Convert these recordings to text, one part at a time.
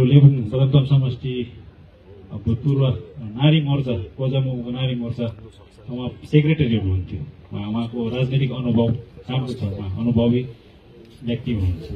लेबुङ बदमतम समष्टि भूतपूर्व नारी मोर्चा कोजामुको नारी मोर्चा उहाँ सेक्रेटरी हुनुहुन्थ्यो। उहाँको राजनीतिक अनुभव राम्रो छ, उहाँ अनुभवी व्यक्ति हुनुहुन्छ।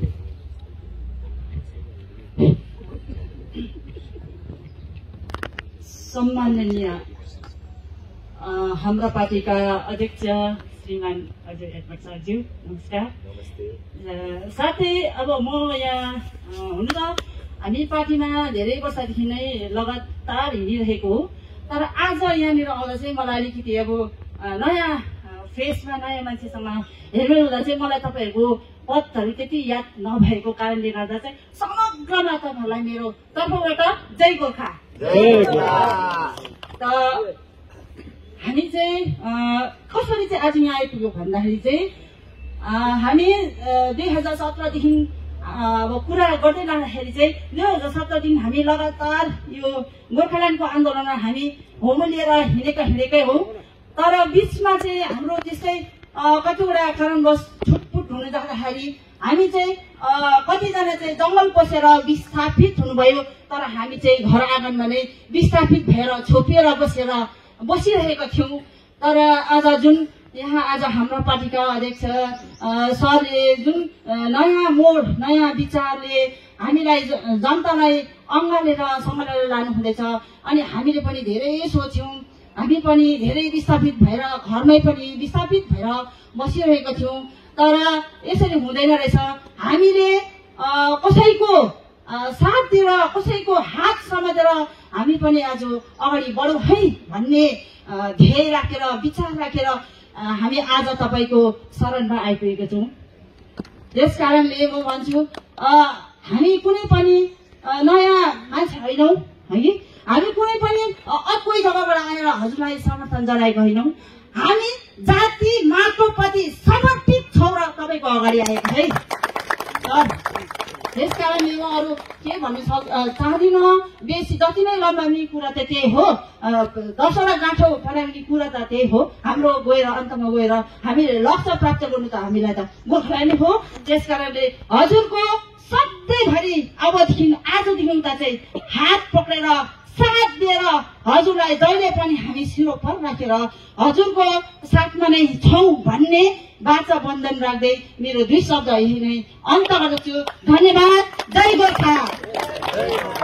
सम्माननीय हाम्रा पार्टीका अध्यक्ष श्रीमान अजय एडवर्ड सरज्यू, नमस्कार। साथै अब म यहाँ हुन त हामी पार्टीमा धेरै वर्षदेखि नै लगातार हिँडिरहेको हो, तर आज यहाँनिर आउँदा चाहिँ मलाई अलिकति अब नयाँ फेसमा नयाँ मान्छेसँग हेर्नु हुँदा चाहिँ मलाई तपाईँहरूको पदहरू त्यति याद नभएको कारणले गर्दा चाहिँ समग्रमा तपाईँहरूलाई मेरो तर्फबाट जय गोर्खा। त हामी चाहिँ कसरी चाहिँ आज यहाँ आइपुग्यो भन्दाखेरि चाहिँ हामी 2017 अब कुरा गर्दै लाँदाखेरि चाहिँ 2017 देखि हामी लगातार यो गोर्खाल्यान्डको आन्दोलनमा हामी होमो लिएर हिँडेकै हौ। तर बिचमा चाहिँ हाम्रो त्यस्तै कतिवटा कारणवश छुटपुट हुन जाँदाखेरि हामी चाहिँ कतिजना चाहिँ जङ्गल पसेर विस्थापित हुनुभयो, तर हामी चाहिँ घर आँगनमा नै विस्थापित भएर छोपिएर बसिरहेका थियौँ। तर आज जुन यहाँ आज हाम्रो पार्टीका अध्यक्ष सरले जुन नयाँ मोड नयाँ विचारले हामीलाई जनतालाई अँगालेर सँगालेर लानुहुँदैछ, अनि हामीले पनि धेरै सोच्यौँ। हामी पनि धेरै विस्थापित भएर घरमै पनि विस्थापित भएर बसिरहेका थियौँ, तर यसरी हुँदैन रहेछ। हामीले कसैको साथ दिएर कसैको हात समातेर हामी पनि आज अगाडि बढौँ है भन्ने ध्येय राखेर विचार राखेर हामी आज तपाईँको शरणमा आइपुगेका छौँ। त्यस कारणले म भन्छु हामी कुनै पनि नयाँ मान्छे होइनौँ है, हामी कुनै पनि अर्कै जग्गाबाट आएर हजुरलाई समर्थन जनाएको होइनौँ। हामी जाति माटोप्रति समर्पित छौँ र तपाईँको अगाडि आएका है। त्यस कारणले म अरू के भन्नु चाहदिनँ, बेसी जति नै लम्बाउने कुरा त त्यही हो, 10वटा गाँठो बनाउने कुरा त त्यही हो। हाम्रो गएर अन्तमा गएर हामीले लक्ष्य प्राप्त गर्नु त हामीलाई त गोर्खाल्यान्ड हो। त्यस कारणले हजुरको सधैँभरि अबदेखि आजदेखि उता चाहिँ हात पक्रेर साथ दिएर हजुरलाई जहिले पनि हामी शिरोपर राखेर हजुरको साथमा नै छौँ भन्ने वाचा बन्धन राख्दै मेरो 2 शब्द यही नै अन्त गर्दछु। धन्यवाद। जय गोर्खा।